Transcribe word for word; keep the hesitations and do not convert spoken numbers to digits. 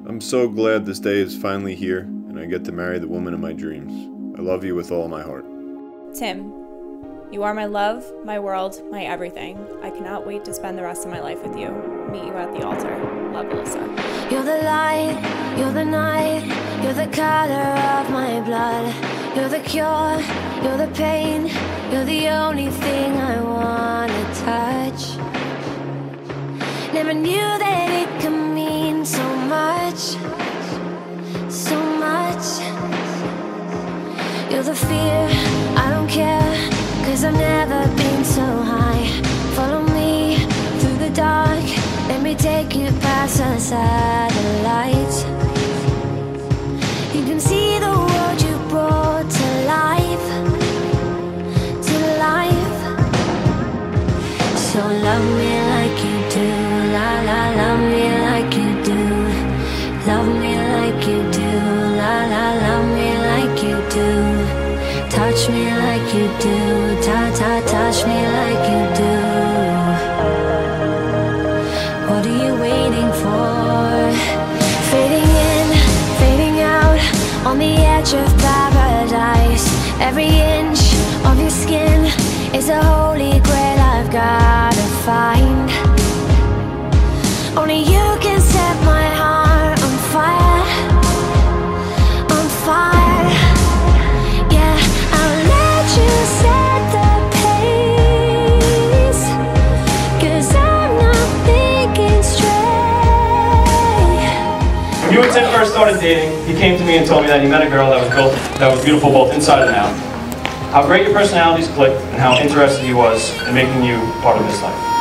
I'm so glad this day is finally here, and I get to marry the woman of my dreams. I love you with all my heart. Tim, you are my love, my world, my everything. I cannot wait to spend the rest of my life with you. Meet you at the altar. Love, Alyssa. You're the light, you're the night, you're the color of my blood. You're the cure, you're the pain, you're the only thing I wanna touch. Never knew that it could mean so much, so much. You're the fear, I don't care, cause I've never been so high. Follow me through the dark, let me take you past the satellites. You can see the world you brought to life, to life. So love me like you do, la la, love me like you do. Love me like you do, la la, love me like you do. Touch me like you do, ta ta, touch me like you do. What are you waiting for? Fading in, fading out, on the edge of paradise. Every inch of your skin is a holy grail I've gotta find. Only you can set my heart on fire, on fire. Yeah, I'll let you set the pace, cause I'm not thinking straight. When you and Tim first started dating, he came to me and told me that he met a girl that was built, that was beautiful both inside and out. How great your personalities clicked and how interested he was in making you part of his life.